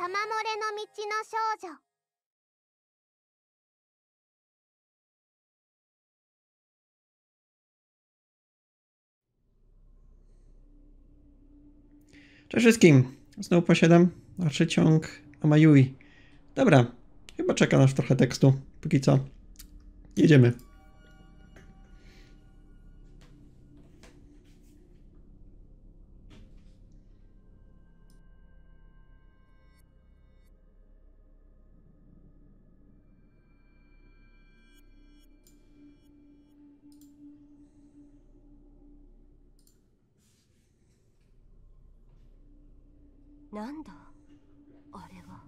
玉漏れの道の少女。 Cześć wszystkim! Znowu posiadam dalszy ciąg Amayui. Dobra, chyba czeka nas trochę tekstu. Póki co, jedziemy. Nanda? あれは。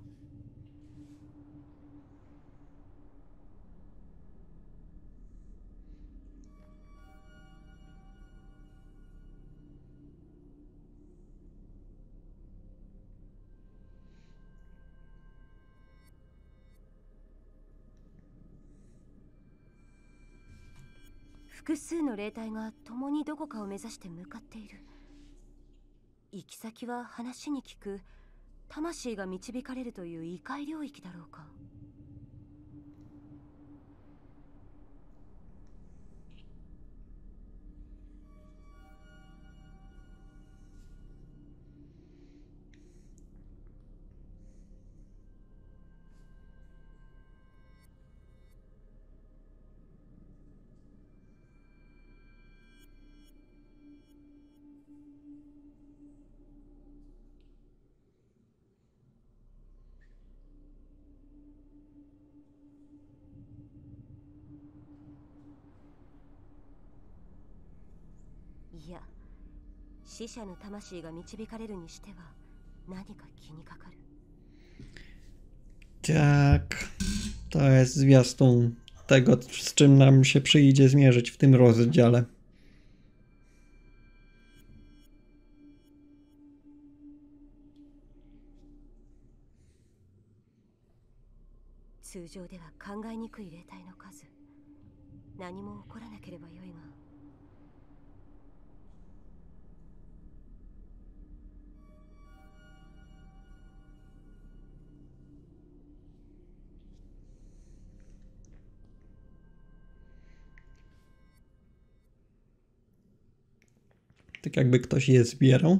複数の霊体が共にどこかを目指して向かっている。行き先は話に聞く魂が導かれるという異界領域だろうか。いや、死者の魂が導かれるにしては何か気にかかる。 Tak, to jest zwiastun tego, z czym nam się przyjdzie zmierzyć w tym rozdziale. 通常では考えにくい霊体の数。何も起こらなければよいが。 Tak jakby ktoś je zbierał.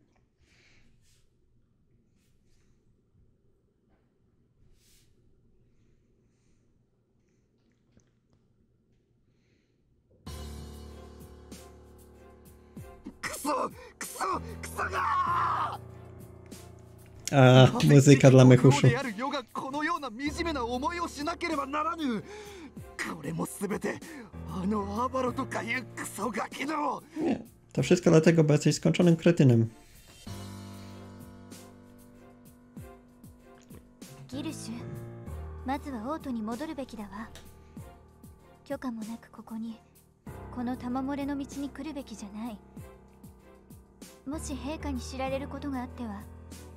A, muzyka dla mych uszu. これもすべてあのアバロとかいうクソガキの。 Nie, to wszystko dlatego, bo jesteś skończonym kretynem. ギルシュ、まずはオートに戻るべきだわ。許可もなくここに、この玉漏れの道に来るべきじゃない。もし陛下に知られることがあっては。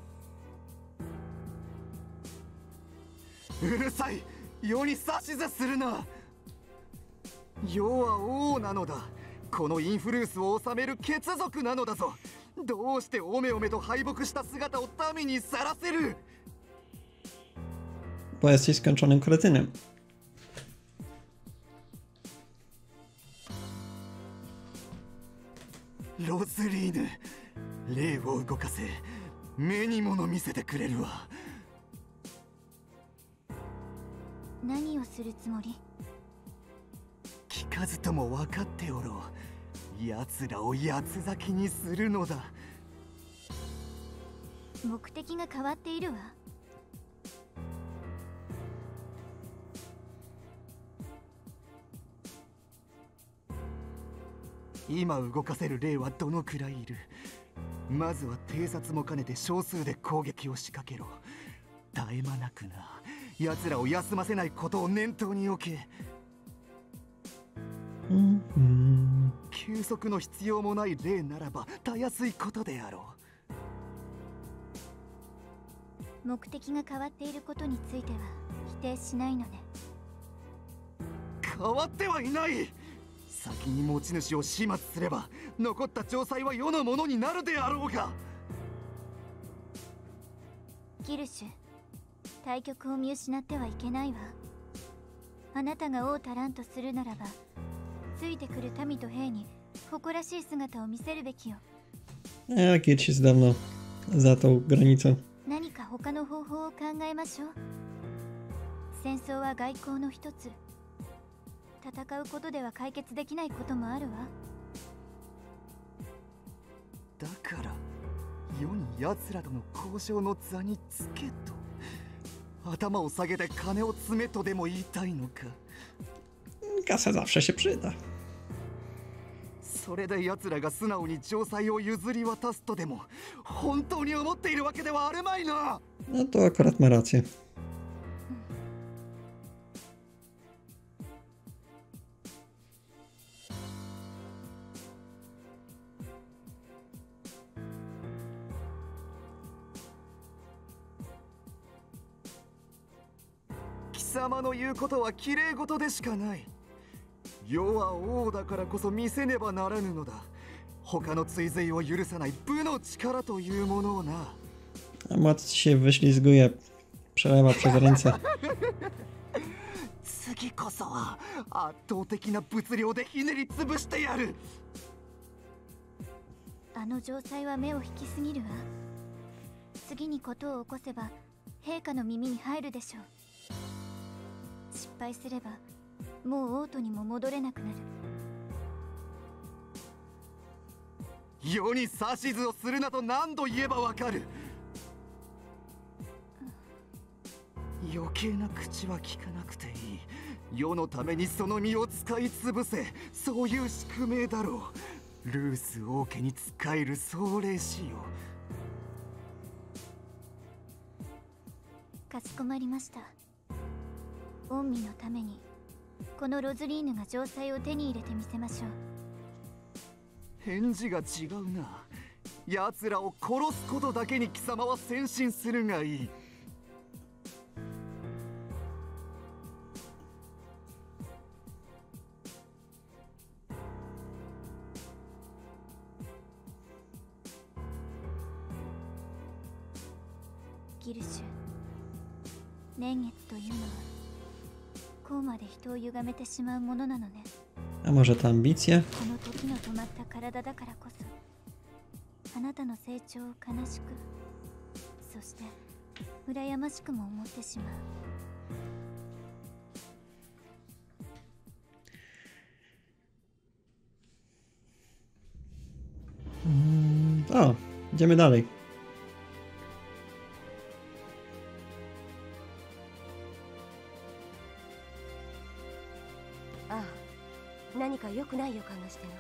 うるさい、世に指図するな。世は王なのだ。このインフルースを治める血族なのだぞ。どうしておめおめと敗北した姿を民にさらせる。 Bo jesteś skończonym kretynem. ロズリーヌ、霊を動かせ。目に物見せてくれるわ。 何をするつもり？ 聞かずとも分かっておろう。奴らを八つ咲きにするのだ。 目的が変わっているわ。 今動かせる霊はどのくらいいる？まずは偵察も兼ねて少数で攻撃を仕掛けろ。絶え間なくな。奴らを休ませないことを念頭に置け。休息の必要もない霊ならばたやすいことであろう。目的が変わっていることについては否定しないのね。 変わってはいない。先に持ち主を始末すれば残った城塞は世のものになるであろうが。 ギルシュ、対局を見失ってはいけないわ。あなたが王足らんとするならば、ついてくる民と兵に誇らしい姿を見せるべきよ。 Kiedyś jest dawno za tą granicą. 何か他の方法を考えましょう。戦争は外交の一つ。戦うことでは解決できないこともあるわ。 だから世に奴らとの交渉の座につけと、頭を下げて金を詰めとでも言いたいのか。 Kasa zawsze się przyda. それで奴らが素直に城塞を譲り渡すとでも本当に思っているわけではあるまいな。 No to akurat ma rację. 「貴様の言うことは綺麗事でしかない。世は王だからこそ見せねばならぬのだ。他の追随を許さない武の力というものをな。 A moc się wyślizguje, przelewa przez ręce. 次こそは圧倒的な物量でひねり潰してやる。 あの城塞は目を引きすぎるわ。次にことを起こせば陛下の耳に入るでしょう。失敗すればもう王都にも戻れなくなる。 世に指図をするなと何度言えばわかる。余計な口は聞かなくていい。世のためにその身を使い潰せ、そういう宿命だろう。ルース王家に仕える壮麗しよ。 かしこまりました。御身のためにこのロズリーヌが城塞を手に入れてみせましょう。 返事が違うな。奴らを殺すことだけに貴様は先進するがいい。 ギルシュ、年月というのはこうまで人を歪めてしまうものなのね。 A może to ambicje? この時の止まった体だからこそあなたの成長を悲しく、そして羨ましくも思ってしまう。 O, idziemy dalej. ああ、何か良くない予感がしてな。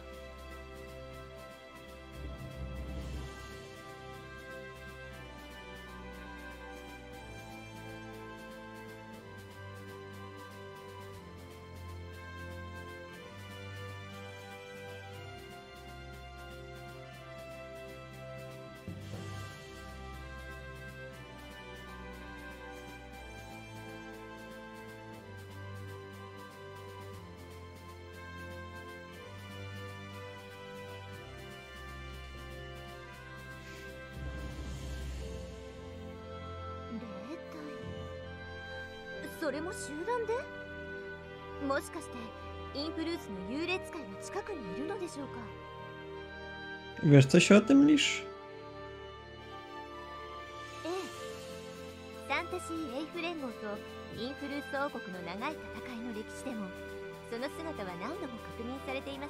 それも集団で？もしかしてインフルースの幽霊使いが近くにいるのでしょうか？ Wiesz coś o tym, Lisz? ええ、サンタシー・エイフ連合とインフルース王国の長い戦いの歴史でもその姿は何度も確認されています。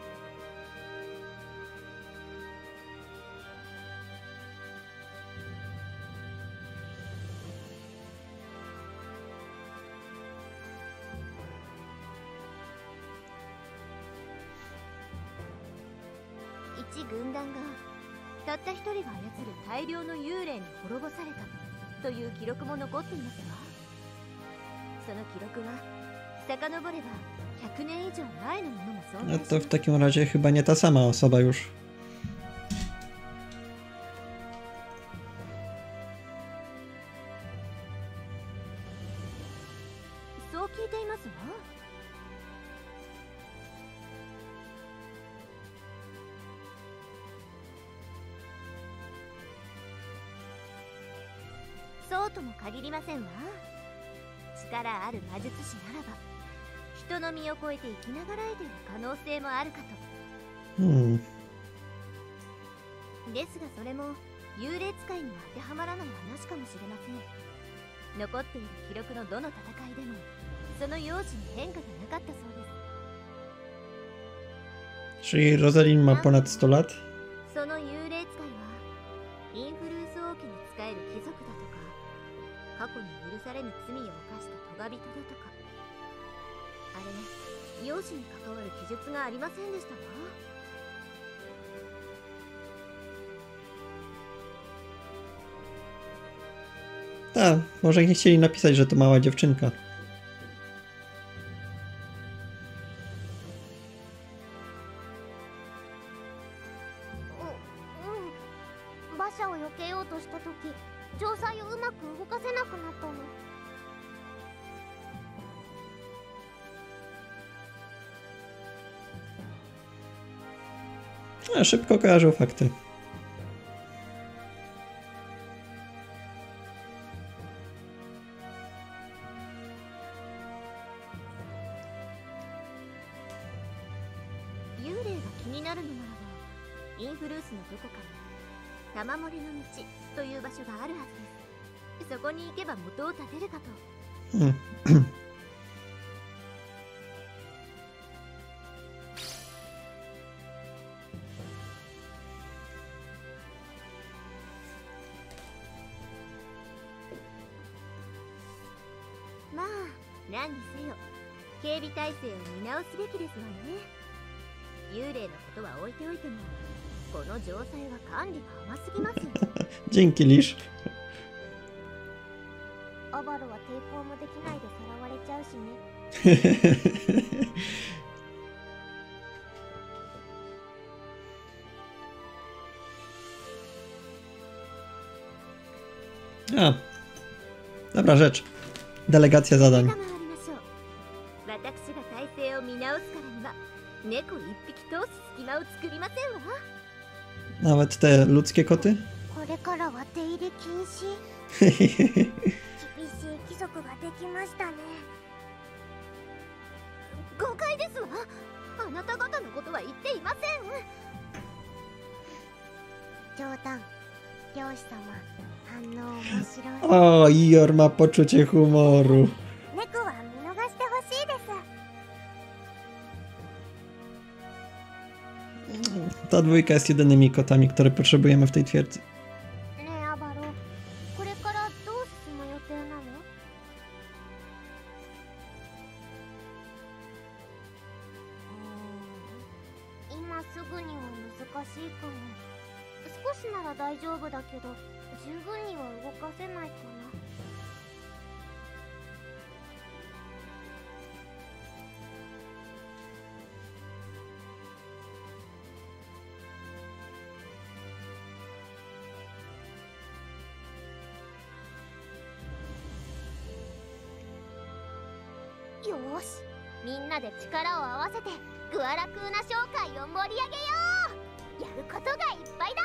一軍団がたった一人が操る大量の幽霊に滅ぼされたという記録も残っていますわ。その記録は遡れば100年以上前のものも存 No 在し to ま w す。 takim razie chyba nie ta sama osoba już. そう聞いていますわ。 そうとも限りませんわ。力ある魔術師ならば人の身を超えて生きながらえている可能性もあるかと。ですがそれも幽霊使いには当てはまらない話かもしれません。残っている記録のどの戦いでもその容姿に変化がなかったそうです。 Czyli Rosalind ma ponad 100 lat? その幽霊使いはインフルース王家に仕える貴族だとか、過去に許されぬ罪を犯した咎人だとか。あれ、容姿に関わる記述がありませんでしたわ。 Tak, może nie chcieli napisać, że to mała dziewczynka. 馬車を避けようとした時、城塞をうまく動かせなくなったの。 Szybko kojarzył fakty.まあ、何にせよ警備体制を見直すべきですわね。幽霊のことは置いておいても、この城塞は管理が甘すぎます。 Dzięki, Lisz. アバロは抵抗もできないでさらわれちゃうしね。 A, dobra rzecz. Delegacja zadań. 私が体制を見直すからには猫一匹通す隙間を作りませんわ。 Nawet te ludzkie koty? これからは出入り禁止。厳しい規則ができましたね。誤解ですわ。あなた方のことは言っていません。冗談。漁師様、反応面白い。 O, Ior ma poczucie humoru. 猫は見逃してほしいです。 Ta dwójka jest jedynymi kotami, które potrzebujemy w tej twierdzy. ねえアバロ、これからどう進む予定なの？今すぐには難しいかも。少しなら大丈夫だけど、十分には動かせないかな。よーし、みんなで力を合わせてグアラクーナ商会を盛り上げよう。やることがいっぱいだ。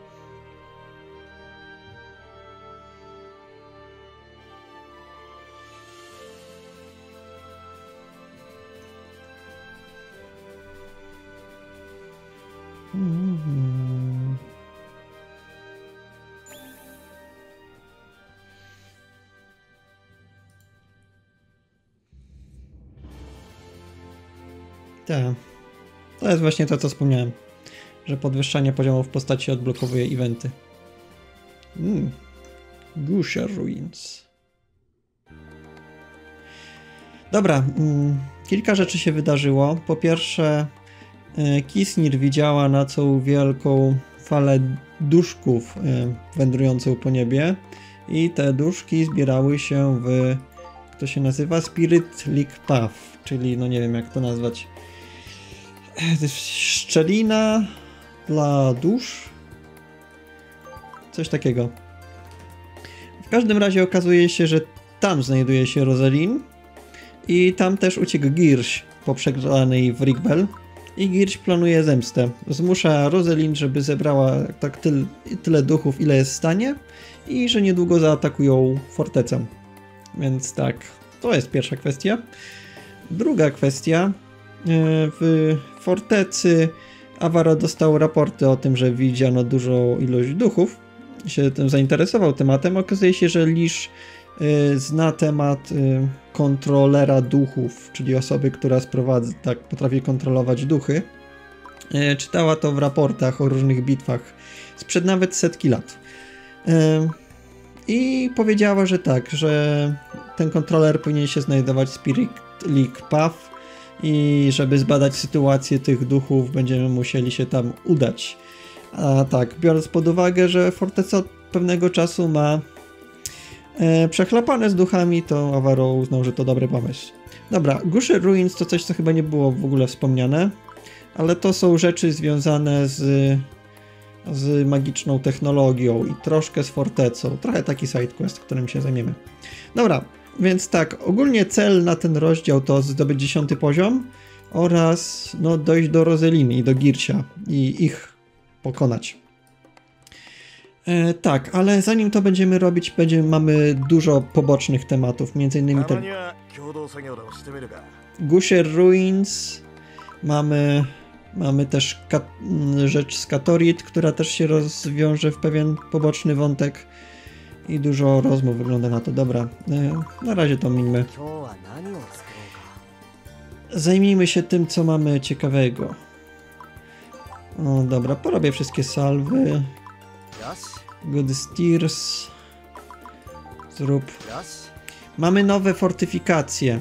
Tak. To jest właśnie to, co wspomniałem. Że podwyższanie poziomu w postaci odblokowuje eventy. Gusha Ruins. Dobra. Kilka rzeczy się wydarzyło. Po pierwsze, Kisnir widziała na całą wielką falę duszków wędrującą po niebie. I te duszki zbierały się w... Jak to się nazywa? Spirit Leak Path. Czyli, no nie wiem jak to nazwać. Szczelina dla dusz? Coś takiego. W każdym razie okazuje się, że tam znajduje się Rosalind i tam też uciekł Girś po przegranej w Rigbel, I Girć planuje zemstę. Zmusza Rosalind, żeby zebrała tak tyle duchów, ile jest w stanie i że niedługo zaatakują fortecę. Więc tak, to jest pierwsza kwestia. Druga kwestia. W fortecy Avaro dostał raporty o tym, że widziano dużą ilość duchów. Się tym zainteresował tematem. Okazuje się, że Lish zna temat kontrolera duchów, czyli osoby, która potrafi kontrolować duchy. Czytała to w raportach o różnych bitwach sprzed nawet setki lat. I powiedziała, że tak, że ten kontroler powinien się znajdować w Spirit League Path i żeby zbadać sytuację tych duchów, będziemy musieli się tam udać. A tak, biorąc pod uwagę, że forteca od pewnego czasu ma przechlapane z duchami, to Avaro uznał, że to dobry pomysł. Dobra, Gusher Ruins to coś, co chyba nie było w ogóle wspomniane, ale to są rzeczy związane z magiczną technologią i troszkę z fortecą. Trochę taki sidequest, którym się zajmiemy. Dobra, więc tak, ogólnie cel na ten rozdział to zdobyć 10 poziom oraz no, dojść do Rosaliny i do Gircia i ich pokonać. Tak, ale zanim to będziemy robić, mamy dużo pobocznych tematów, m.in. Gusher Ruins, mamy też rzecz z Katorit, która też się rozwiąże w pewien poboczny wątek i dużo rozmów wygląda na to. Dobra, na razie to mińmy. Zajmijmy się tym, co mamy ciekawego. O, dobra, porobię wszystkie salwy. Good Steers. Zrób. Mamy nowe fortyfikacje.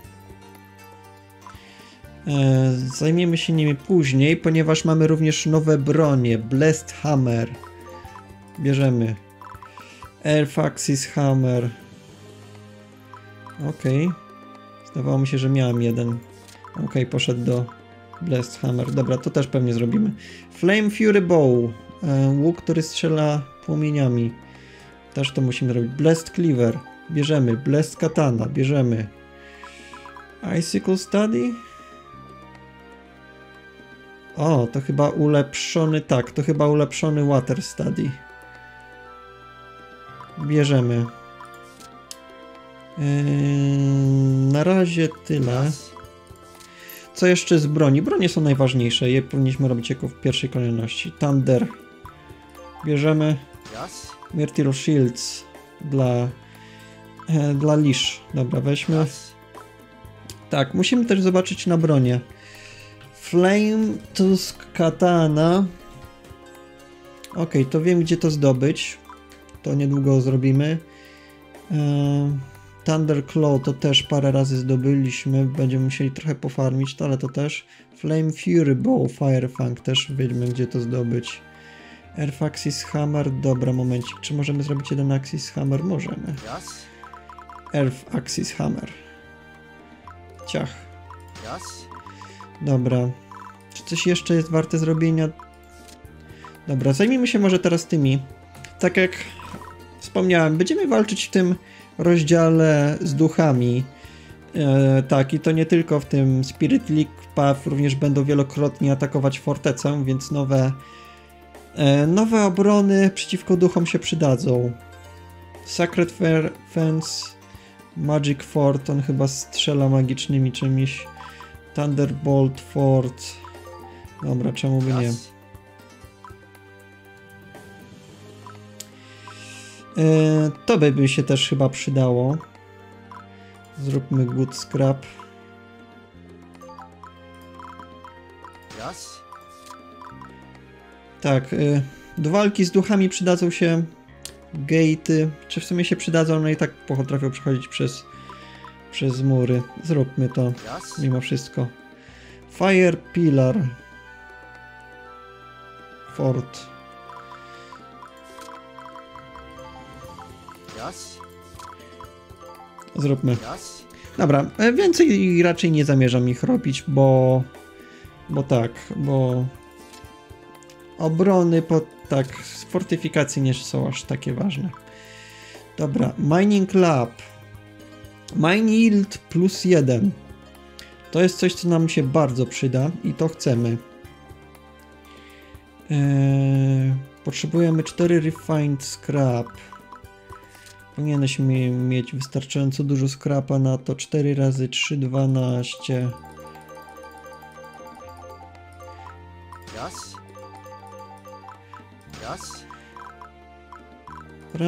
Zajmiemy się nimi później, ponieważ mamy również nowe bronie. Blessed Hammer. Bierzemy. Elf Axis Hammer. Okej. Zdawało mi się, że miałem jeden. Okej, poszedł do Blessed Hammer. Dobra, to też pewnie zrobimy. Flame Fury Bow. Łuk, który strzela płomieniami. Też to musimy robić. Blessed Cleaver. Bierzemy. Blessed Katana. Bierzemy. Icicle Study. O, to chyba ulepszony, tak, to chyba ulepszony Water Study. Bierzemy. Na razie tyle. Co jeszcze z broni? Bronie są najważniejsze, je powinniśmy robić jako w pierwszej kolejności. Thunder. Bierzemy. Myrtle Shields dla Lish. Dobra, weźmy. Tak, musimy też zobaczyć na bronię. Flame Tusk Katana. Ok, to wiem, gdzie to zdobyć. To niedługo zrobimy. Thunder Claw to też parę razy zdobyliśmy. Będziemy musieli trochę pofarmić, ale to też. Flame Fury Bow, Fire Fang też wiemy, gdzie to zdobyć. Earth Axis Hammer. Dobra, momencik. Czy możemy zrobić jeden Axis Hammer? Możemy. Earth Axis Hammer. Ciach. Dobra. Czy coś jeszcze jest warte zrobienia? Dobra, zajmijmy się może teraz tymi. Tak jak wspomniałem, będziemy walczyć w tym rozdziale z duchami. Tak, i to nie tylko w tym Spirit League Path, również będą wielokrotnie atakować fortecę, więc nowe obrony przeciwko duchom się przydadzą. Sacred Fence, Magic Fort, on chyba strzela magicznymi czymś. Thunderbolt Fort. Dobra, czemu by nie? To by się też chyba przydało. Zróbmy Good Scrap. Tak, do walki z duchami przydadzą się gate'y. Czy w sumie się przydadzą, no i tak potrafią przechodzić przez mury. Zróbmy to mimo wszystko. Fire Pillar Fort. Zróbmy. Dobra, więcej raczej nie zamierzam ich robić, bo obrony z fortyfikacji nie są aż takie ważne. Dobra, Mining Lab. Mine Yield +1. To jest coś, co nam się bardzo przyda i to chcemy. Potrzebujemy 4 refined scrap. Powinieneś mieć wystarczająco dużo scrapa na to. 4 razy 3, 12. よしよし Dobra.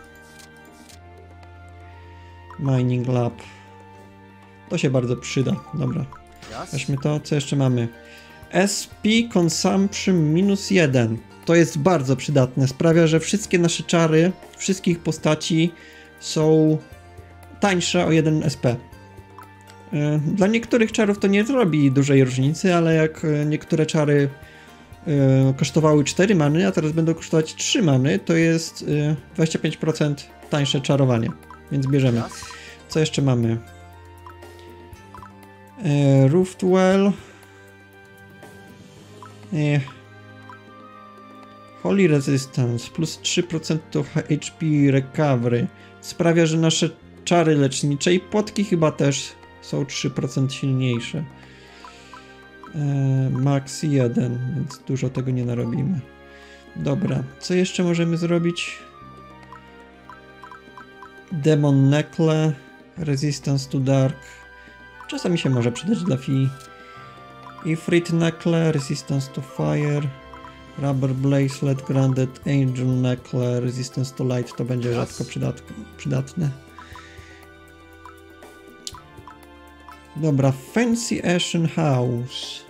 Mining lab. To się bardzo przyda. Dobra. よし Weźmy to. Co jeszcze mamy? SP Consumption -1. To jest bardzo przydatne. Sprawia, że wszystkie nasze czary, wszystkich postaci są tańsze o 1 SP. Dla niektórych czarów to nie zrobi dużej różnicy, ale jak niektóre czary kosztowały 4 many, a teraz będą kosztować 3 many, to jest 25% tańsze czarowanie. Więc bierzemy. よし Co jeszcze mamy? Roofdwell. Holy Resistance plus 3% to HP Recovery. Sprawia, że nasze czary lecznicze i płotki chyba też są 3% silniejsze. Max 1, więc dużo tego nie narobimy. Dobra, co jeszcze możemy zrobić? Demon Necklace, Resistance to Dark. Czasami się może przydać dla Fi. Ifrit Necklace, Resistance to Fire. Rubber Bracelet, Grounded Angel Necklace, Resistance to Light. To będzie rzadko przydatne. Dobra, Fancy Ashen House.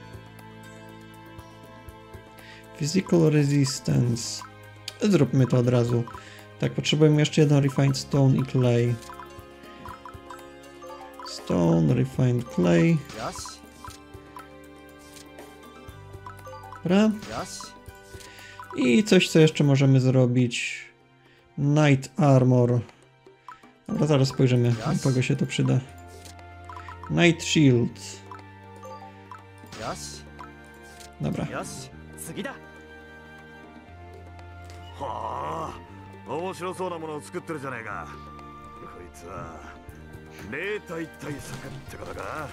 Physical Resistance. Zróbmy to od razu. Tak, potrzebujemy jeszcze jeden Refined Stone i Clay. Stone, Refined Clay. よし Dobra. よし I coś, co jeszcze możemy zrobić. Night Armor. Dobra, zaraz spojrzymy, do kogo się to przyda. Night Shield. よし Dobra. よし次だはあ面白そうなものを作ってるじゃねえかこいつは霊体対策ってことか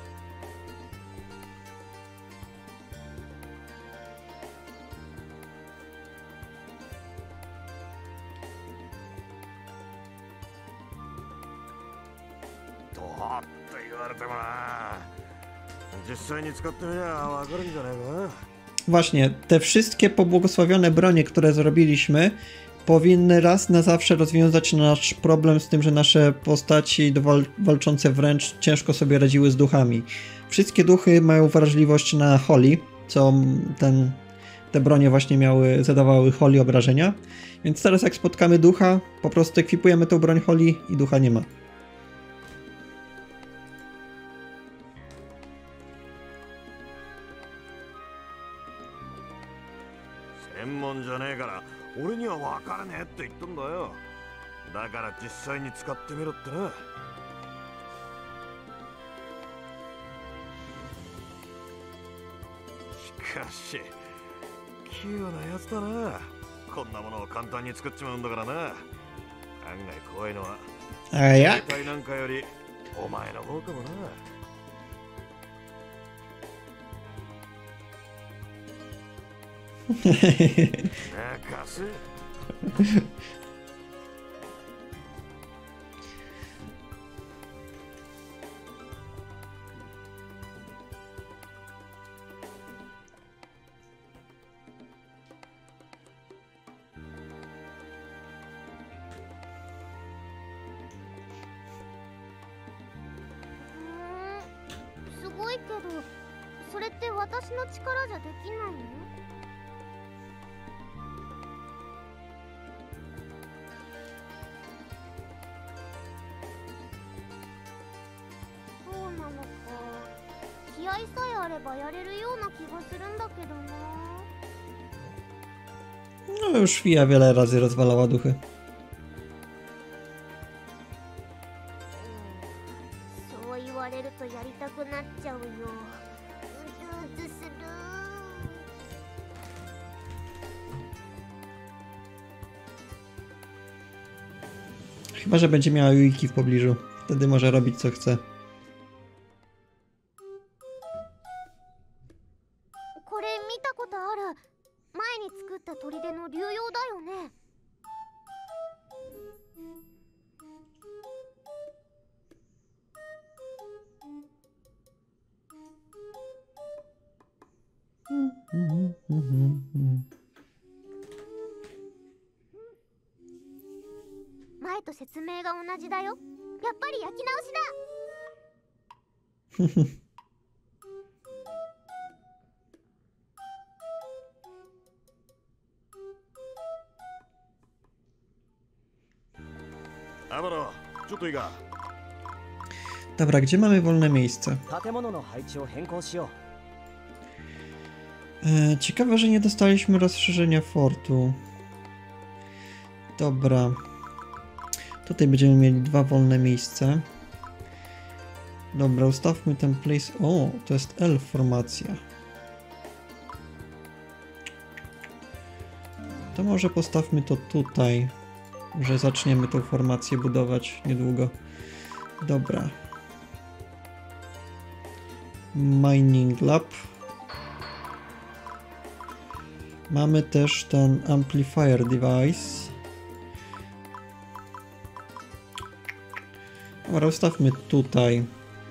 どうって言われてもな実際に使ってみりゃわかるんじゃねえか Właśnie, te wszystkie pobłogosławione bronie, które zrobiliśmy, powinny raz na zawsze rozwiązać nasz problem z tym, że nasze postaci walczące wręcz ciężko sobie radziły z duchami. Wszystkie duchy mają wrażliwość na Holy, co te bronie właśnie zadawały Holy obrażenia. Więc teraz jak spotkamy ducha, po prostu ekwipujemy tą broń Holy i ducha nie ma. 専門じゃねえから俺には分からねえって言ったんだよだから実際に使ってみろってなしかし器用なやつだなこんなものを簡単に作っちまうんだからな案外怖いのは A jak? 体なんかよりお前の方かもな泣かせすごいけど、それって私の力じゃできないの？そうなのか。気合さえあればやれるような気がするんだけどな。 No już Fia wiele razy rozwalała duchy. そう言われるとやりたくなっちゃうよ。うずうずする。 Chyba że będzie miała Yuiki w pobliżu. Wtedy może robić co chce. った砦の流用だよね。前と説明が同じだよ。やっぱり焼き直しだ。 アバロ、ちょっといいか。 Dobra, gdzie mamy wolne miejsce? 建物の配置を変更しよ Ciekawe, że nie dostaliśmy rozszerzenia fortu. Dobra. Tutaj będziemy mieli 2 wolne miejsca. Dobra, ustawmy ten place. O, to jest L formacja. To może postawmy to tutaj, że zaczniemy tą formację budować niedługo. Dobra. Mining Lab. Mamy też ten amplifier device. Dobra, ustawmy tutaj.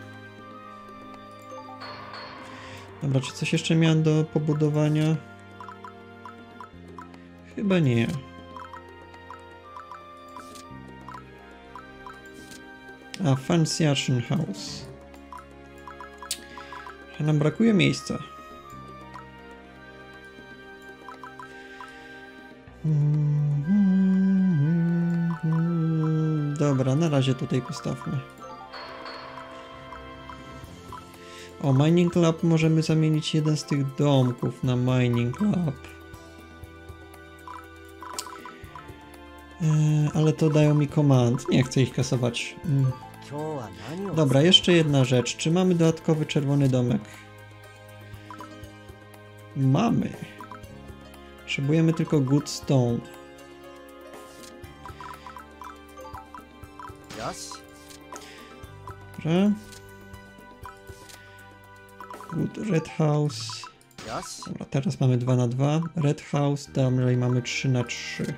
Dobra, czy coś jeszcze miałem do pobudowania? Chyba nie. A, Fancy Action House. Nam brakuje miejsca. Dobra, na razie tutaj postawmy. O, Mining Lab możemy zamienić jeden z tych domków na Mining Lab. Ale to dają mi command. Nie chcę ich kasować. う。今日は何を Dobra, jeszcze jedna rzecz. Czy mamy dodatkowy czerwony domek? Mamy. Potrzebujemy tylko Good Stone. よし。 Dobra. Good Red House. よし。 Dobra, teraz mamy 2 na 2. Red House, dalej mamy 3 na 3.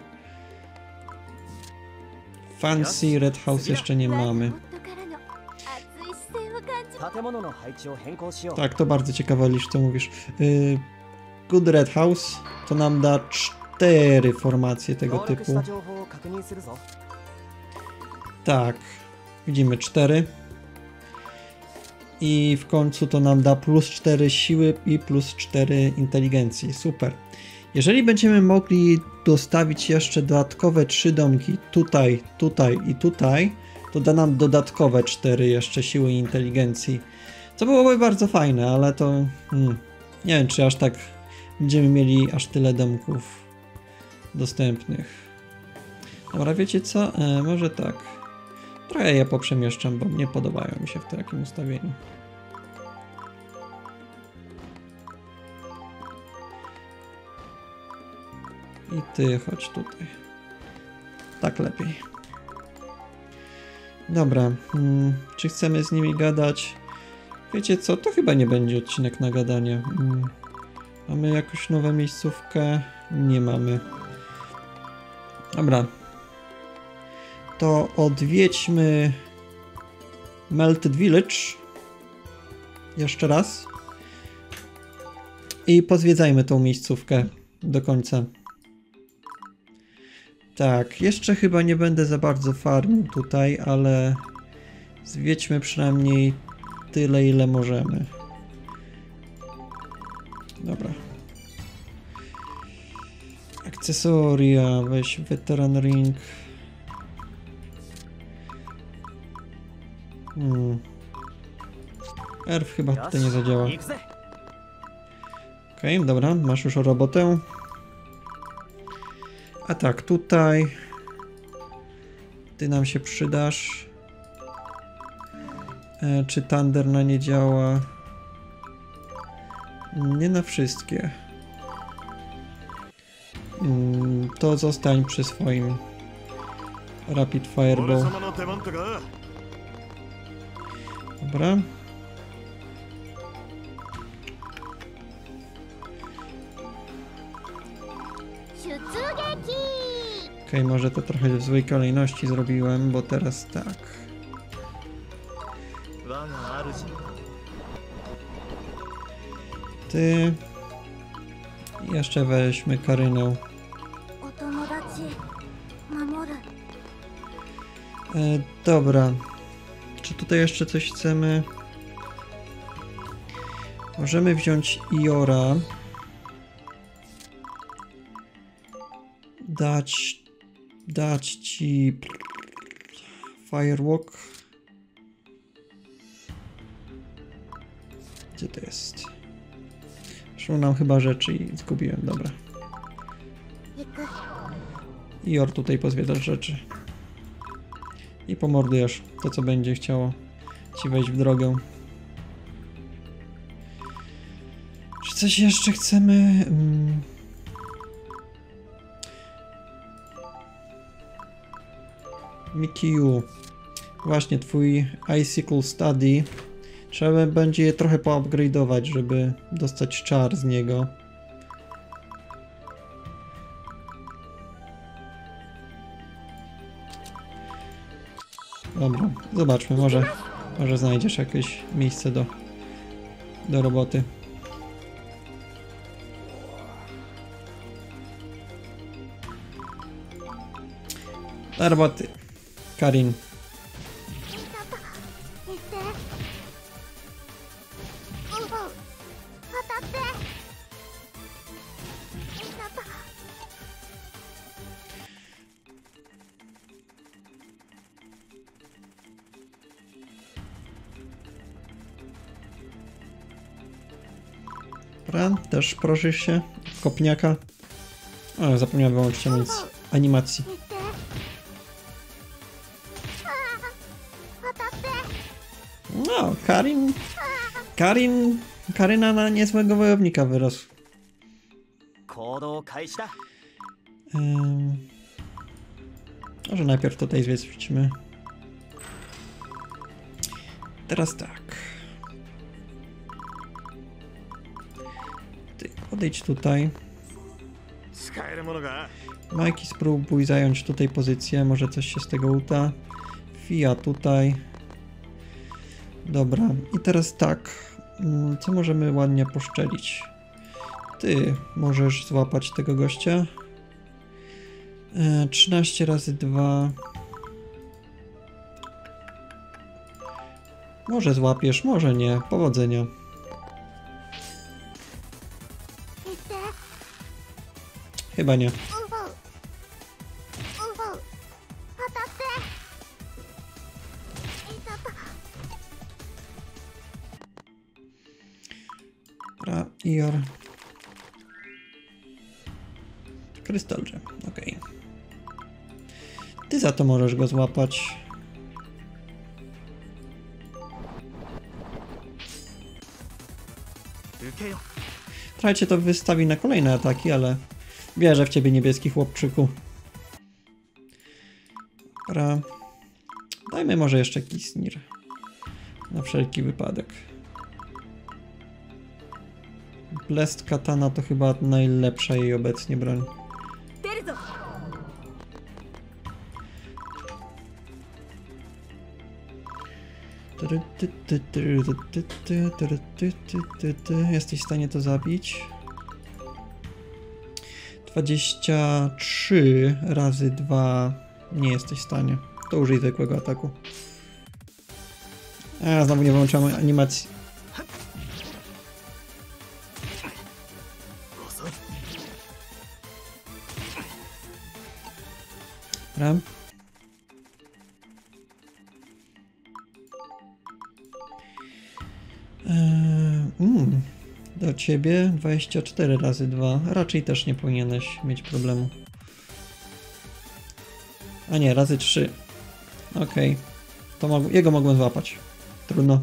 Fancy Red House jeszcze nie mamy. 熱い視線を感じる。 建物の配置を変更しよう。 Tak, to bardzo ciekawe, Lisz, co mówisz. Good Red House to nam da 4 formacje tego 登録し typu. た情報を確認するぞ。 Tak, widzimy 4. I w końcu to nam da plus 4 siły i plus 4 inteligencji. Super. Jeżeli będziemy mogli dostawić jeszcze dodatkowe 3 domki tutaj, tutaj i tutaj, to da nam dodatkowe 4 jeszcze siły i inteligencji. Co byłoby bardzo fajne, ale to nie wiem, czy aż tak będziemy mieli aż tyle domków dostępnych. Dobra, wiecie co? Może tak. Trochę je poprzemieszczam, bo nie podobają mi się w takim ustawieniu. I ty chodź tutaj. Tak lepiej. Dobra. Czy chcemy z nimi gadać? Wiecie co? To chyba nie będzie odcinek na gadanie. Mamy jakąś nową miejscówkę? Nie mamy. Dobra. To odwiedźmy Melted Village. Jeszcze raz. I pozwiedzajmy tą miejscówkę do końca. Tak, jeszcze chyba nie będę za bardzo farmił tutaj, ale zwiedźmy przynajmniej tyle, ile możemy. Dobra. Akcesoria, weź Veteran Ring. Erf chyba tutaj nie zadziała. 行くぜ。 Okej, dobra, masz już robotę. A tak, tutaj ty nam się przydasz. Czy Thunder na nie działa? Nie na wszystkie. To zostań przy swoim Rapid 俺 Fireball. 様の手番ってか。 Dobra. Okej, może to trochę w złej kolejności zrobiłem, bo teraz tak. Ty... Jeszcze weźmy Karynę. Dobra. Czy tutaj jeszcze coś chcemy? Możemy wziąć Iora. Dać ci Firewalk. Gdzie to jest? Szło nam chyba rzeczy i zgubiłem, dobra. Ior tutaj pozwiedzasz rzeczy. I pomordujesz to, co będzie chciało ci wejść w drogę. Czy coś jeszcze chcemy? Mikiu. Właśnie, twój Icicle Study. Trzeba będzie je trochę poupgrade'ować, żeby dostać czar z niego. Dobra, zobaczmy, może znajdziesz jakieś miejsce do roboty. Do roboty. Karin. Dobra, też proszę się. Kopniaka. O, zapomniałem wyłączyć animacji. No, Karyna na niezłego wojownika wyrosł. Może najpierw tutaj zwiedźmy. Teraz tak. Ty odejdź tutaj. Majki, spróbuj zająć tutaj pozycję, może coś się z tego uda. Fia tutaj. Dobra, i teraz tak. Co możemy ładnie poszczelić? Ty możesz złapać tego gościa. 13 razy 2. Może złapiesz, może nie. Powodzenia. Chyba nie. Ior. Crystal Gem, okej. Ty za to możesz go złapać. Trochę cię to wystawi na kolejne ataki, ale wierzę w ciebie, niebieski chłopczyku. Dobra. Dajmy może jeszcze Kisnir. Na wszelki wypadek. Blessed Katana to chyba najlepsza jej obecnie broń. Jesteś w stanie to zabić? 23 razy 2 nie jesteś w stanie. To użyj zwykłego ataku. A, znowu nie wyłączamy animacji. Dobra. Do ciebie 24 razy 2. Raczej też nie powinieneś mieć problemu. A nie, razy 3. Okej. To jego mogłem złapać. Trudno.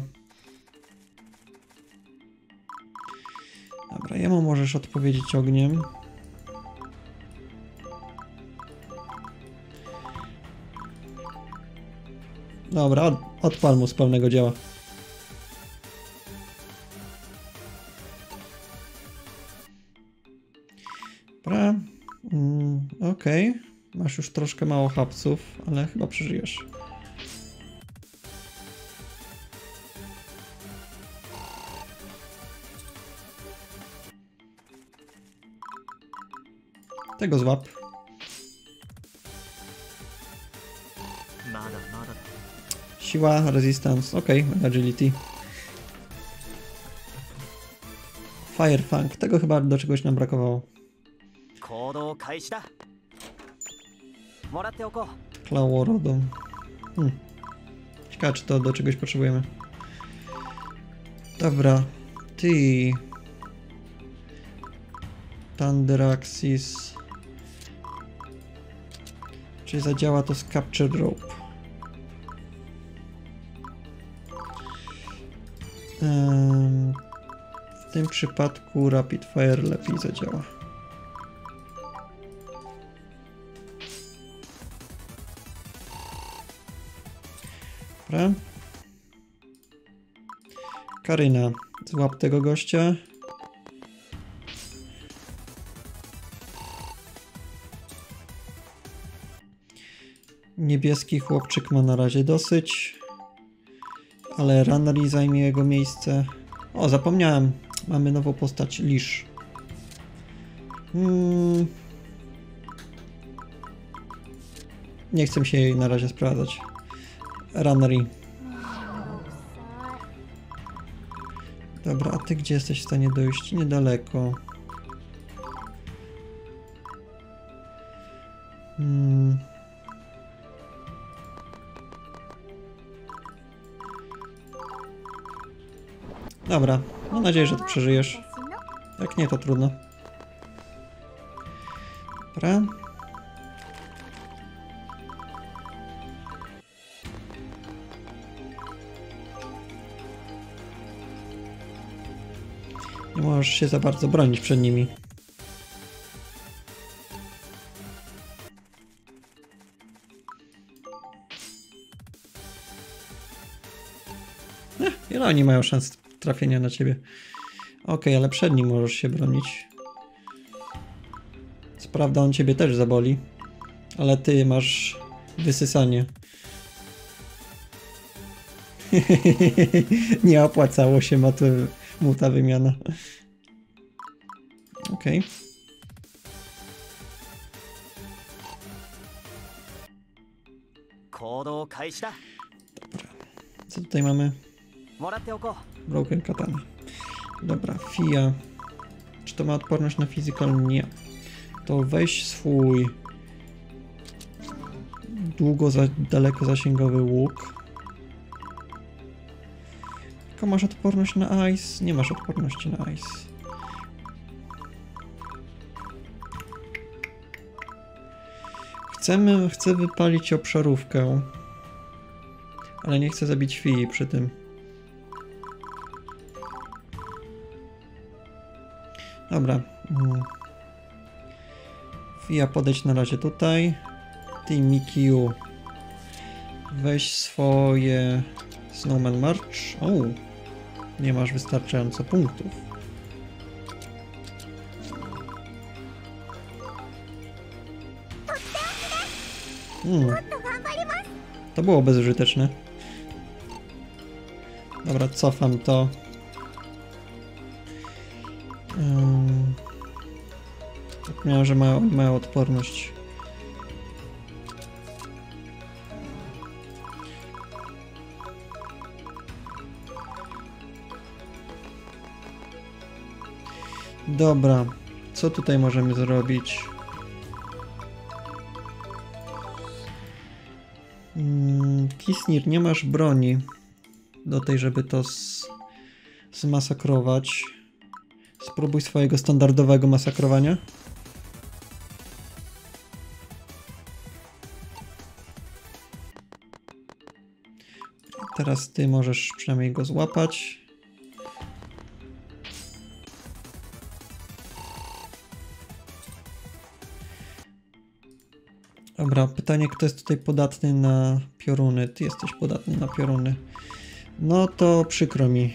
Dobra, jemu możesz odpowiedzieć ogniem. Dobra, odpal mu z pełnego dzieła. Dobra. Okej. Masz już troszkę mało hapsów, ale chyba przeżyjesz. Tego złap. Siła, resistance, okej, agility. Fire Fang, tego chyba do czegoś nam brakowało. 行動開始だ。もらっておこう。 Claworodo. Ciekawe, czy to do czegoś potrzebujemy. Dobra, ty. Thunder Axis. Czy zadziała to z Capture Rope? W tym przypadku Rapid Fire lepiej zadziała. Dobra. Karyna, złap tego gościa. Niebieski chłopczyk ma na razie dosyć, ale Ranari zajmie jego miejsce. O, zapomniałem. Mamy nową postać, Lish. Nie chcę się jej na razie sprawdzać. Ranari. Dobra, a ty gdzie jesteś w stanie dojść? Niedaleko. Dobra, mam nadzieję, że to przeżyjesz. Jak nie, to trudno. Dobra. Nie możesz się za bardzo bronić przed nimi. Ile oni mają szans trafienia na ciebie? Okej, ale przed nim możesz się bronić. Co prawda on ciebie też zaboli, ale ty masz wysysanie. Nie opłacało się mu ta wymiana. Okej. Dobra. Co tutaj mamy? Broken Katana. Dobra, Fia. Czy to ma odporność na physical? Nie. To weź swój daleko-zasięgowy łuk. Jaką masz odporność na ice? Nie masz odporności na ice. Chcę wypalić obszarówkę. Ale nie chcę zabić Fii przy tym. Dobra. Fia, podejdź na razie tutaj. Ty, Mikiu, weź swoje Snowman March. O, nie masz wystarczająco punktów. To było bezużyteczne. Dobra, cofam to. Zapomniałem, że mają odporność. Dobra, co tutaj możemy zrobić? Kisnir, nie masz broni do tej, żeby to zmasakrować. Spróbuj swojego standardowego masakrowania. Teraz ty możesz przynajmniej go złapać. Dobra, pytanie, kto jest tutaj podatny na pioruny? Ty jesteś podatny na pioruny. No to przykro mi.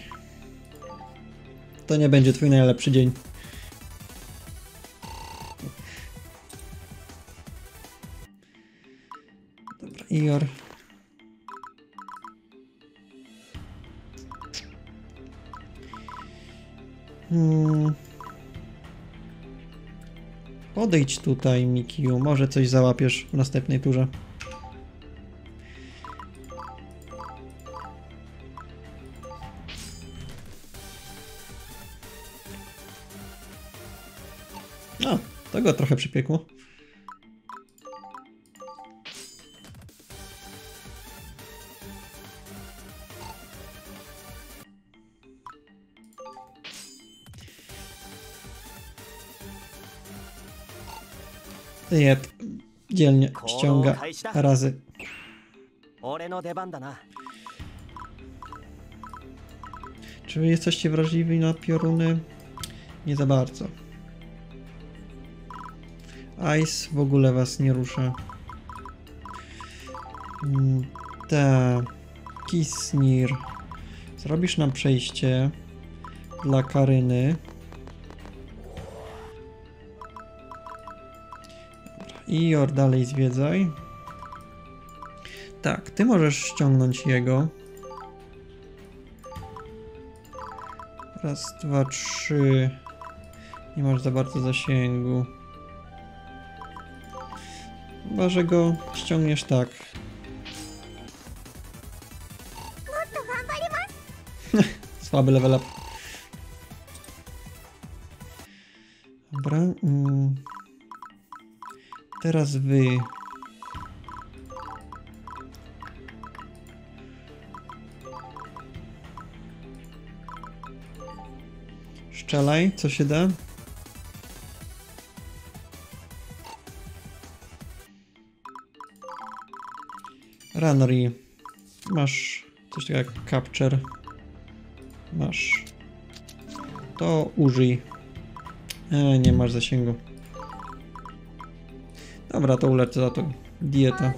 To nie będzie twój najlepszy dzień. Ior. Podejdź tutaj, Mikiu. Może coś załapiesz w następnej turze. No, to go trochę przypiekło. Jed dzielnie ściąga razy. 俺の出番だな。 Czy wy jesteście wrażliwi na pioruny? Nie za bardzo. Ice w ogóle was nie rusza. Kisnir. Zrobisz nam przejście dla Karyny. Ior, dalej zwiedzaj. Tak, ty możesz ściągnąć jego. Raz, dwa, trzy. Nie masz za bardzo zasięgu. Chyba, że go ściągniesz tak. Słaby level up. Dobra. Teraz wy. Strzelaj, co się da. Ranry. Masz coś takiego jak capture. Masz. To użyj. Nie masz zasięgu. Dobra, to ulecę za to. Dieta.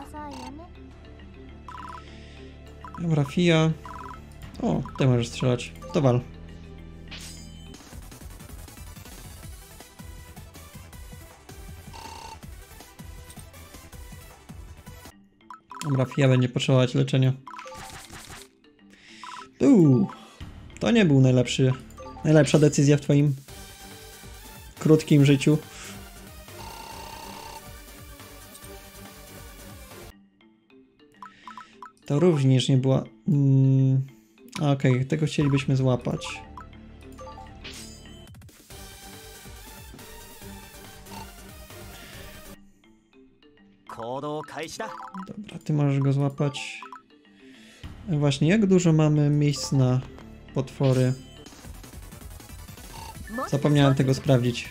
Dobra, Fia. O, ty możesz strzelać. To wal. Dobra, Fia będzie potrzebować leczenia. To nie był najlepsza decyzja w twoim krótkim życiu. To również nie była... Okej, tego chcielibyśmy złapać. Dobra, ty możesz go złapać. Właśnie, jak dużo mamy miejsc na potwory? Zapomniałem tego sprawdzić.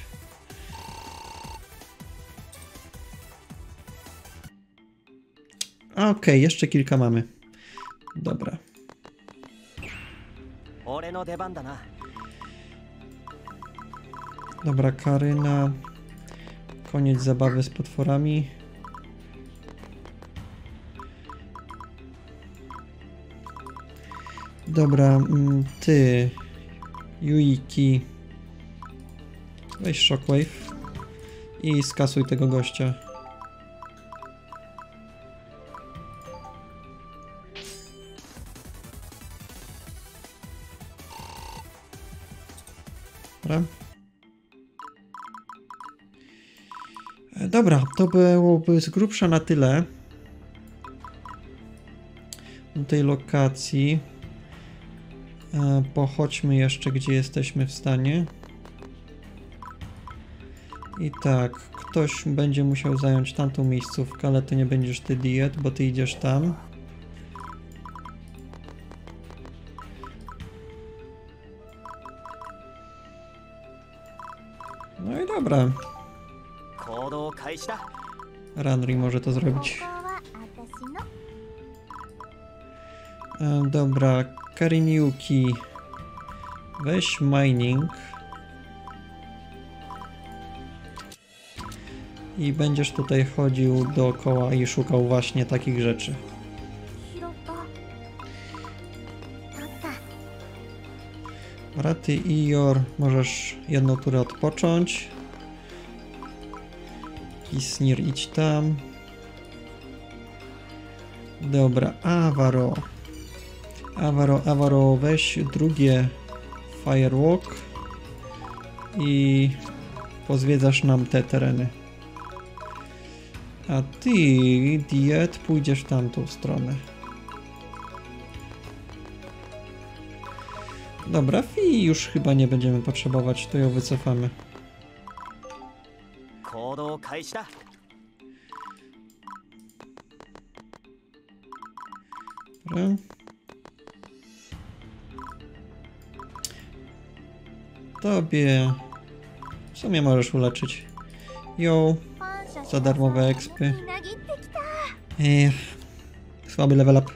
Okej, jeszcze kilka mamy. Dobra. Dobra, Karyna. Koniec zabawy z potworami. Dobra, ty, Yuiki, weź Shockwave i skasuj tego gościa. Dobra. Dobra, to byłoby z grubsza na tyle. Do tej lokacji. Pochodźmy jeszcze, gdzie jesteśmy w stanie. I tak, ktoś będzie musiał zająć tamtą miejscówkę, ale to nie będziesz ty, Diet, bo ty idziesz tam. No i dobra. Ranry może to zrobić. Dobra, Kariniuki. Weź mining. I będziesz tutaj chodził dookoła i szukał właśnie takich rzeczy. Raty i Ior, możesz jedną turę odpocząć. Kisnir, idź tam. Dobra, Avaro. Avaro, weź drugie Firewalk i pozwiedzasz nam te tereny. A ty, Diet, pójdziesz w tamtą stronę. Dobra, Fi już chyba nie będziemy potrzebować, to ją wycofamy. 行動開始だ。 Dobra. Tobie w sumie możesz uleczyć ją za darmowe expy. Słaby level up.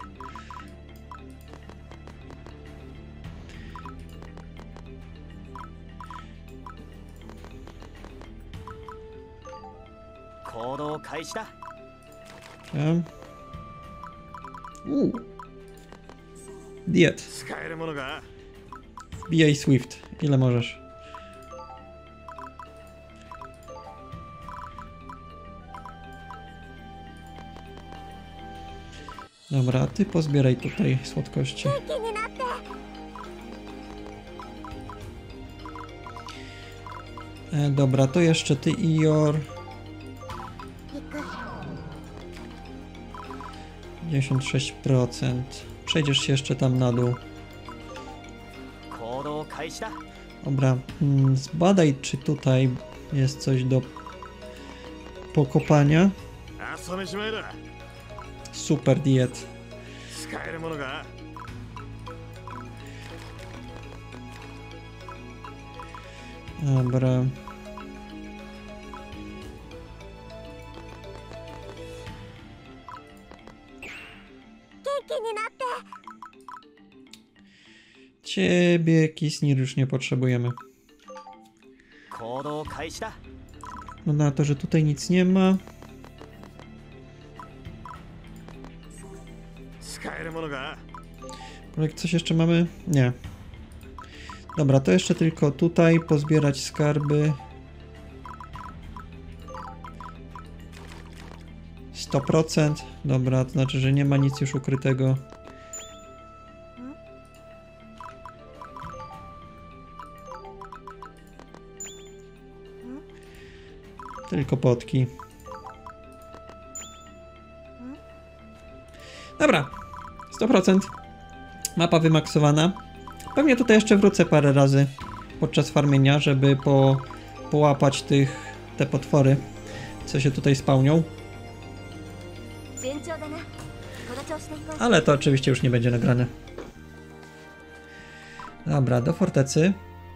Diet. 使えるものが Wbijaj Swift, ile możesz. Dobra, a ty pozbieraj tutaj słodkości. Dobra, to jeszcze ty, Ior. 56%. Przejdziesz się jeszcze tam na dół. 行動開始だ。 Dobra, zbadaj, czy tutaj jest coś do pokopania. 朝飯前だ。 Super diet. 使えるものが Dobra. Ciebie, Kisnir, już nie potrzebujemy. 行動開始だ。 No na to, że tutaj nic nie ma. 使えるものが Coś jeszcze mamy? Nie. Dobra, to jeszcze tylko tutaj pozbierać skarby. 100%. Dobra, to znaczy, że nie ma nic już ukrytego. Tylko potki. Dobra, 100%. Mapa wymaksowana. Pewnie tutaj jeszcze wrócę parę razy podczas farmienia, żeby połapać te potwory, co się tutaj spełnią. Ale to oczywiście już nie będzie nagrane. Dobra, do fortecy.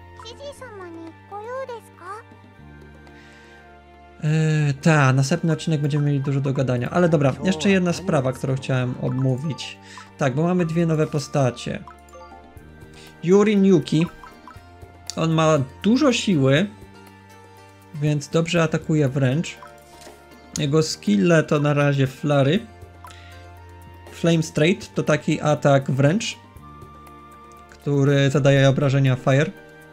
Następny odcinek będziemy mieli dużo do gadania. Ale dobra, jeszcze jedna sprawa, którą chciałem omówić. Tak, bo mamy dwie nowe postacie. Yurin Yuki. On ma dużo siły, więc dobrze atakuje wręcz. Jego skille to na razie Flary. Flame Straight to taki atak wręcz, który zadaje obrażenia Fire.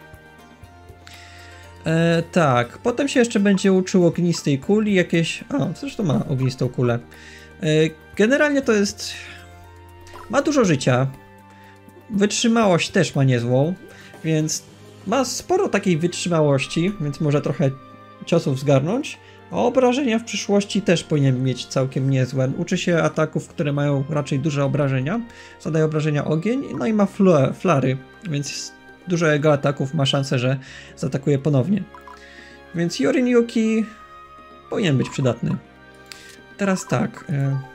Tak, potem się jeszcze będzie uczył ognistej kuli, jakieś... zresztą ma ognistą kulę. Generalnie to jest... Ma dużo życia. Wytrzymałość też ma niezłą, więc ma sporo takiej wytrzymałości, więc może trochę ciosów zgarnąć. A obrażenia w przyszłości też powinien mieć całkiem niezłe. Uczy się ataków, które mają raczej duże obrażenia. Zadaje obrażenia ogień, no i ma flary, więc dużo jego ataków ma szansę, że zaatakuje ponownie. Więc Yurin Yuki powinien być przydatny. Teraz tak.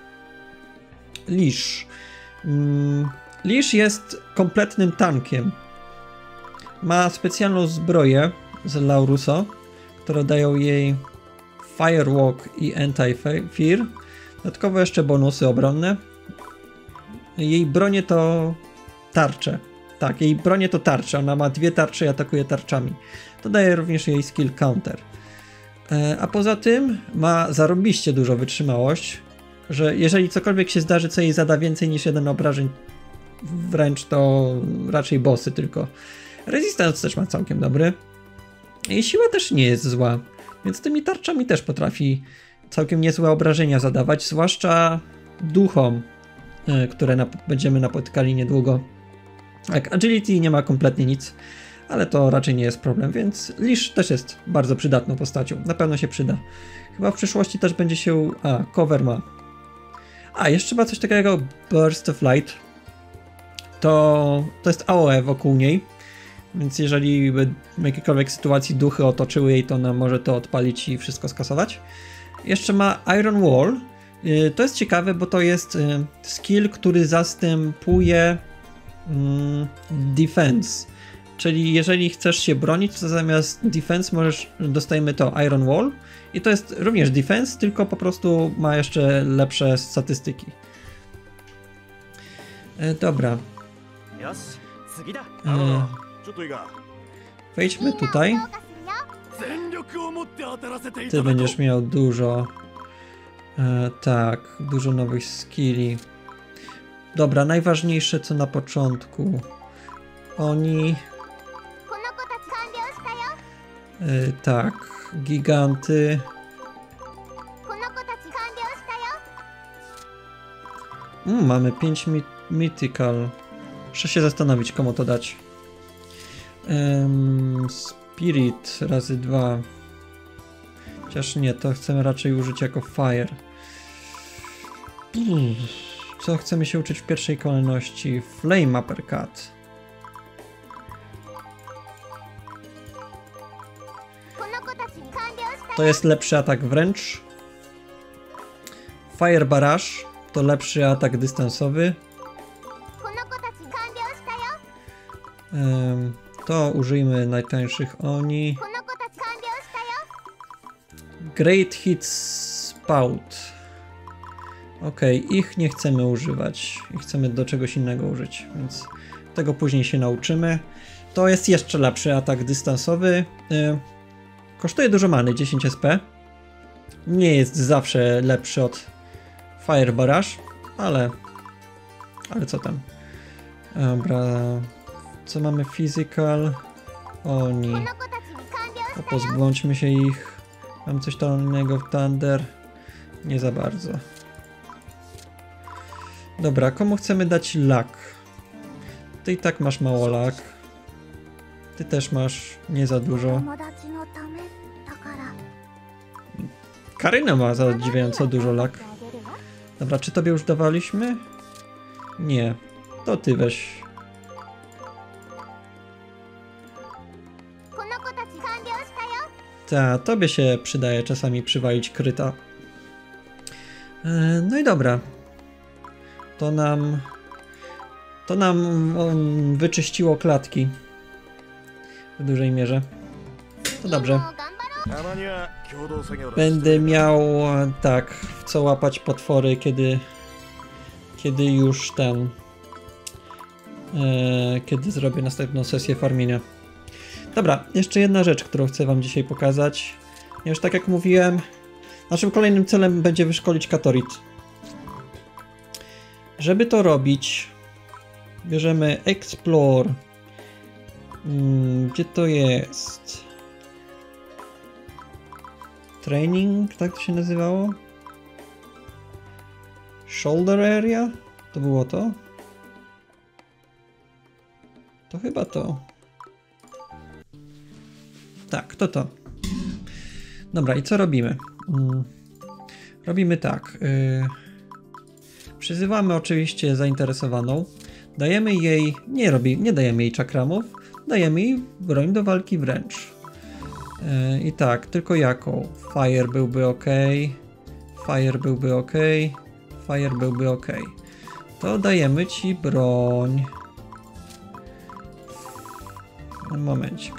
Lish. Lish jest kompletnym tankiem. Ma specjalną zbroję z Lauruso, które dają jej Firewalk i Anti-Fear. Dodatkowo jeszcze bonusy obronne. Jej bronie to tarcze. Tak, jej bronie to tarcze. Ona ma dwie tarcze i atakuje tarczami. To daje również jej skill counter. A poza tym ma zarobiście dużo wytrzymałość, że jeżeli cokolwiek się zdarzy, co jej zada więcej niż jeden obrażeń wręcz, to raczej bossy tylko. Resistance też ma całkiem dobry. Jej siła też nie jest zła, więc tymi tarczami też potrafi całkiem niezłe obrażenia zadawać, zwłaszcza duchom. które będziemy napotykali niedługo. Tak, agility nie ma kompletnie nic, ale to raczej nie jest problem, więc Lish też jest bardzo przydatną postacią. Na pewno się przyda. Chyba w przyszłości też będzie się... cover ma. Jeszcze ma coś takiego Burst of Light. To jest AOE wokół niej, więc jeżeli w jakiejkolwiek sytuacji duchy otoczyły jej, to ona może to odpalić i wszystko skasować. Jeszcze ma Iron Wall. To jest ciekawe, bo to jest skill, który zastępuje defense. Czyli jeżeli chcesz się bronić, to zamiast defense dostajemy to Iron Wall. I to jest również defense, tylko po prostu ma jeszcze lepsze statystyki. Dobra. Wejdźmy tutaj. Ty będziesz miał dużo... tak, dużo nowych skilli. Dobra, najważniejsze co na początku. Oni... tak, giganty. Mamy 5 mythical. Muszę się zastanowić, komu to dać. Spirit razy 2. Chociaż nie, to chcemy raczej użyć jako fire. Co chcemy się uczyć w pierwszej kolejności? Flame Uppercut. To jest lepszy atak wręcz. Fire Barrage to lepszy atak dystansowy. To użyjmy najtańszych oni. Great Hit Spout. Ok, ich nie chcemy używać. I chcemy do czegoś innego użyć, więc tego później się nauczymy. To jest jeszcze lepszy atak dystansowy. Kosztuje dużo many, 10 SP. Nie jest zawsze lepszy od Fire Barrage, ale co tam. Dobra, co mamy physical? Oni. A pozbądźmy się ich. Mam coś tam innego w Thunder? Nie za bardzo. Dobra, komu chcemy dać luck? Ty i tak masz mało luck. Ty też masz nie za dużo. Karyna ma zadziwiająco dużo luck. Dobra, czy tobie już dawaliśmy? Nie. To ty weź. Ta, tobie się przydaje czasami przywalić kryta. No i dobra. To nam wyczyściło klatki. W dużej mierze. To dobrze. Będę miał tak, w co łapać potwory, kiedy już kiedy zrobię następną sesję farmienia. Dobra, jeszcze jedna rzecz, którą chcę wam dzisiaj pokazać. Już tak jak mówiłem, naszym kolejnym celem będzie wyszkolić Katorit. Żeby to robić, bierzemy Explore. Gdzie to jest? Training, tak to się nazywało? Shoulder Area? To było to? To chyba to. Tak, to. Dobra, i co robimy? Robimy tak. Przyzywamy oczywiście zainteresowaną. Dajemy jej... Nie dajemy jej czakramów. Dajemy jej broń do walki wręcz. I tak, tylko jaką? Fire byłby ok. Fire byłby ok. Fire byłby ok. To dajemy ci broń. Momencik.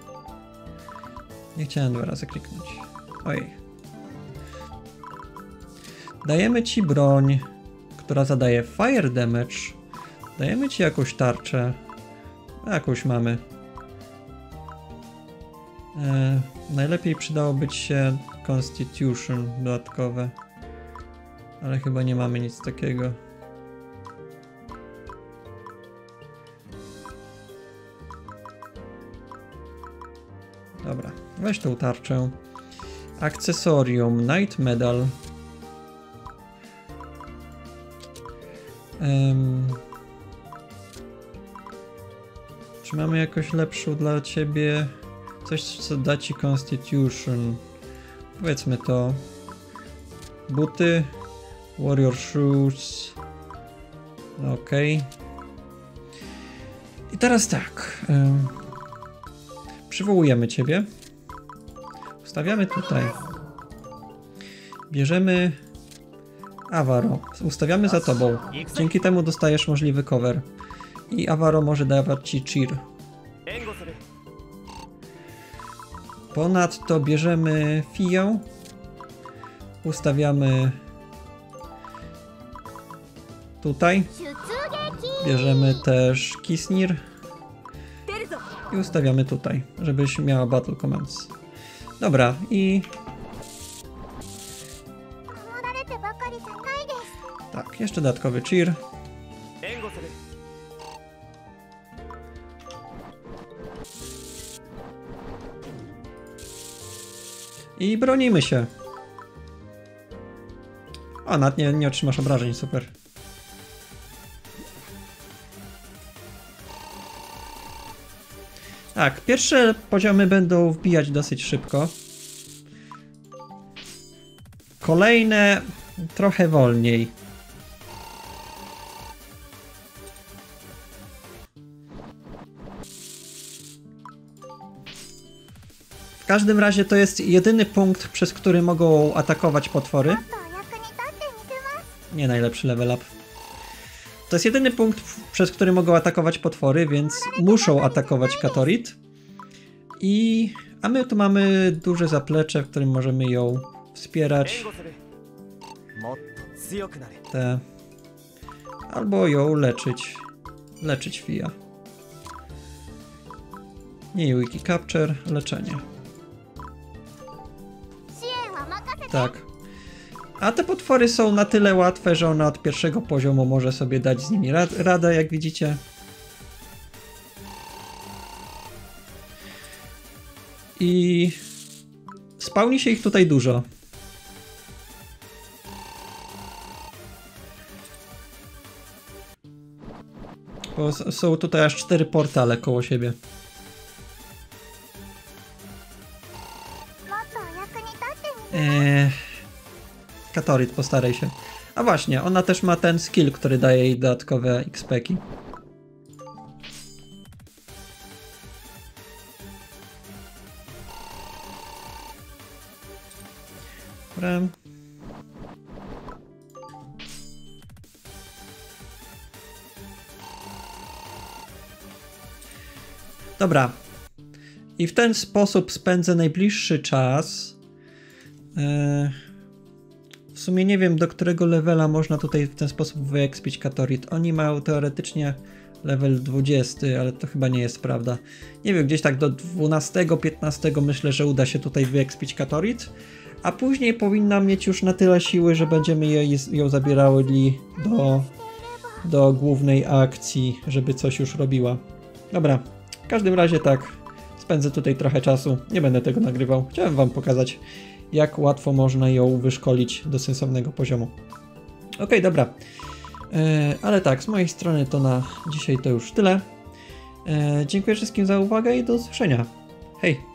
Nie chciałem 2 razy kliknąć. Ojej. Dajemy ci broń, która zadaje fire damage. Dajemy ci jakąś tarczę. Jakąś mamy. Najlepiej przydałoby ci się Constitution dodatkowe. Ale chyba nie mamy nic takiego. Dobra, weź tą tarczę. Akcesorium, Knight Medal. Czy mamy jakąś lepszą dla ciebie? Coś, co da ci Constitution. Powiedzmy to. Buty. Warrior Shoes. Ok. I teraz tak. Przywołujemy ciebie. Ustawiamy tutaj. Bierzemy Avaro. Ustawiamy za tobą. Dzięki temu dostajesz możliwy cover. I Avaro może dawać ci cheer. Ponadto bierzemy Fiję. Ustawiamy tutaj. Bierzemy też Kisnir. I ustawiamy tutaj, żebyś miała Battle Commands. Dobra, i... Tak, jeszcze dodatkowy cheer. I bronimy się. A, nawet nie otrzymasz obrażeń, super. Tak, pierwsze poziomy będą wbijać dosyć szybko. Kolejne trochę wolniej. W każdym razie to jest jedyny punkt, przez który mogą atakować potwory. Nie najlepszy level up. To jest jedyny punkt, przez który mogą atakować potwory, więc muszą atakować Katorit. A my tu mamy duże zaplecze, w którym możemy ją wspierać. Albo ją leczyć. Leczyć Fia. Nie wiki capture, leczenie. Tak. A te potwory są na tyle łatwe, że ona od pierwszego poziomu może sobie dać z nimi radę, jak widzicie. I spawni się ich tutaj dużo. Bo są tutaj aż 4 portale koło siebie. Katorit, postaraj się. A właśnie, ona też ma ten skill, który daje jej dodatkowe XP-ki. Dobra. Dobra. I w ten sposób spędzę najbliższy czas. W sumie nie wiem, do którego levela można tutaj w ten sposób wyekspić Katorit. Oni mają teoretycznie level 20, ale to chyba nie jest prawda. Nie wiem, gdzieś tak do 12-15 myślę, że uda się tutaj wyekspić Katorit. A później powinna mieć już na tyle siły, że będziemy ją zabierali do głównej akcji, żeby coś już robiła. Dobra, w każdym razie tak, spędzę tutaj trochę czasu, nie będę tego nagrywał. Chciałem wam pokazać, jak łatwo można ją wyszkolić do sensownego poziomu. Okej, dobra. Ale tak, z mojej strony to na dzisiaj to już tyle. Dziękuję wszystkim za uwagę i do usłyszenia. Hej!